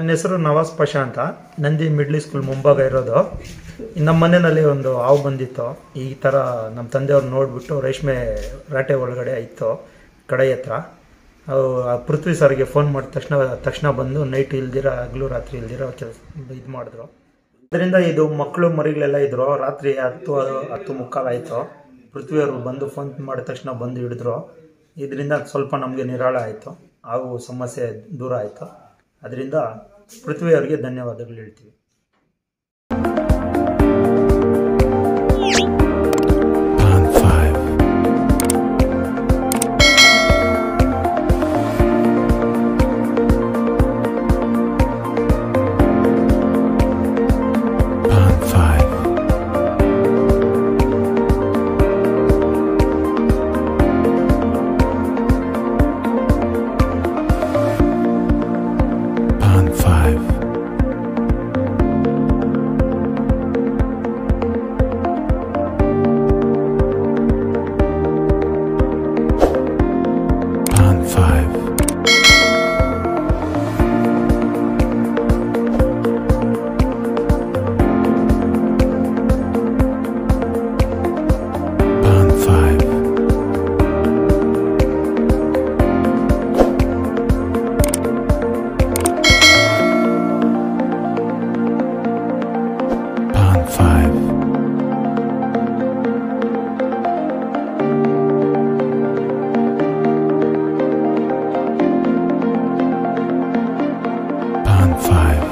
ನನ್ನ ಹೆಸರು ನವಾಸ್ ಪಾಷಾ ಅಂತ. ನಂದಿ ಮಿಡ್ಲ್ ಸ್ಕೂಲ್ ಮುಂಭಾಗ ಇರೋದು. ನಮ್ಮ ಮನೆಯಲ್ಲಿ ಒಂದು ಹಾವು ಬಂದಿತ್ತು. ಈ ಥರ ನಮ್ಮ ತಂದೆಯವ್ರು ನೋಡಿಬಿಟ್ಟು ರೇಷ್ಮೆ ರಾಟೆ ಒಳಗಡೆ ಇತ್ತು ಕಡೆ ಹತ್ರ. ಪೃಥ್ವಿ ಸರ್ಗೆ ಫೋನ್ ಮಾಡಿದ ತಕ್ಷಣ ಬಂದು ನೈಟ್ ಇಲ್ದಿರ ಹಗಲು ರಾತ್ರಿ ಇಲ್ದಿರ ಕೆಲಸ ಇದು ಮಾಡಿದ್ರು. ಅದರಿಂದ ಇದು ಮಕ್ಕಳು ಮರಿಗಳೆಲ್ಲ ಇದ್ರು. ರಾತ್ರಿ 10:30 ಆಯಿತು. ಪೃಥ್ವಿಯವರು ಬಂದು ಫೋನ್ ಮಾಡಿದ ತಕ್ಷಣ ಬಂದು ಹಿಡಿದ್ರು. ಇದರಿಂದ ಸ್ವಲ್ಪ ನಮಗೆ ನಿರಾಳ ಆಯಿತು. ಹಾಗೂ ಸಮಸ್ಯೆ ದೂರ ಆಯಿತು. ಅದರಿಂದ ಪೃಥ್ವಿಯವರಿಗೆ ಧನ್ಯವಾದಗಳು ಹೇಳ್ತೀವಿ. Five.